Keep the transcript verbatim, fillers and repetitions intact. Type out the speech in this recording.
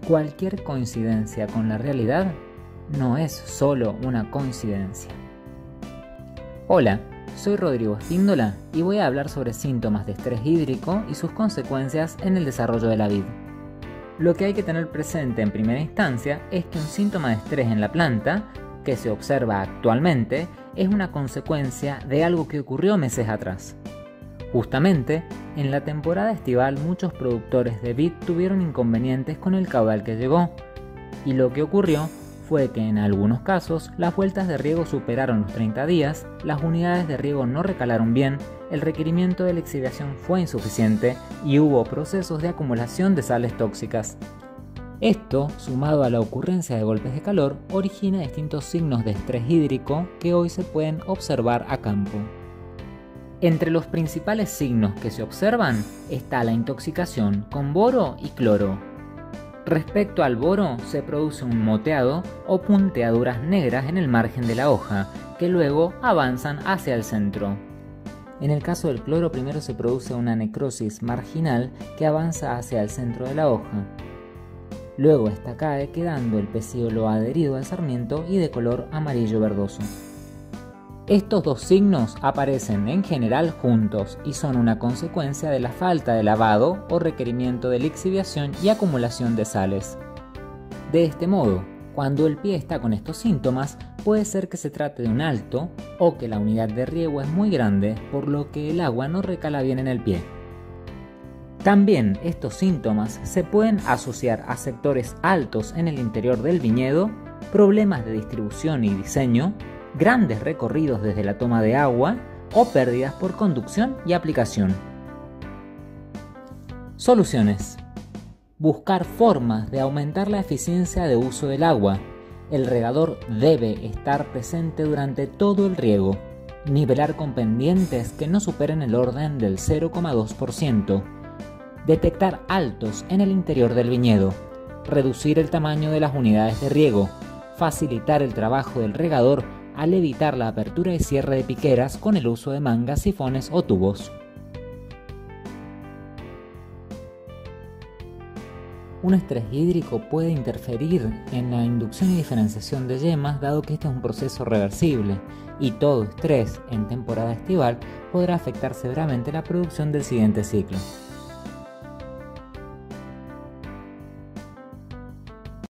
Cualquier coincidencia con la realidad no es solo una coincidencia. Hola, soy Rodrigo Espíndola y voy a hablar sobre síntomas de estrés hídrico y sus consecuencias en el desarrollo de la vid. Lo que hay que tener presente en primera instancia es que un síntoma de estrés en la planta, que se observa actualmente, es una consecuencia de algo que ocurrió meses atrás. Justamente, en la temporada estival muchos productores de vid tuvieron inconvenientes con el caudal que llegó, y lo que ocurrió fue que en algunos casos las vueltas de riego superaron los treinta días, las unidades de riego no recalaron bien, el requerimiento de lixiviación fue insuficiente y hubo procesos de acumulación de sales tóxicas. Esto, sumado a la ocurrencia de golpes de calor, origina distintos signos de estrés hídrico que hoy se pueden observar a campo. Entre los principales signos que se observan está la intoxicación con boro y cloro. Respecto al boro, se produce un moteado o punteaduras negras en el margen de la hoja, que luego avanzan hacia el centro. En el caso del cloro, primero se produce una necrosis marginal que avanza hacia el centro de la hoja. Luego esta cae, quedando el pecíolo adherido al sarmiento y de color amarillo verdoso. Estos dos signos aparecen en general juntos y son una consecuencia de la falta de lavado o requerimiento de lixiviación y acumulación de sales. De este modo, cuando el pie está con estos síntomas, puede ser que se trate de un alto o que la unidad de riego es muy grande, por lo que el agua no recala bien en el pie. También estos síntomas se pueden asociar a sectores altos en el interior del viñedo, problemas de distribución y diseño, grandes recorridos desde la toma de agua o pérdidas por conducción y aplicación. Soluciones. Buscar formas de aumentar la eficiencia de uso del agua. El regador debe estar presente durante todo el riego. Nivelar con pendientes que no superen el orden del cero coma dos por ciento. Detectar altos en el interior del viñedo. Reducir el tamaño de las unidades de riego. Facilitar el trabajo del regador al evitar la apertura y cierre de piqueras con el uso de mangas, sifones o tubos. Un estrés hídrico puede interferir en la inducción y diferenciación de yemas, dado que este es un proceso reversible, y todo estrés en temporada estival podrá afectar severamente la producción del siguiente ciclo.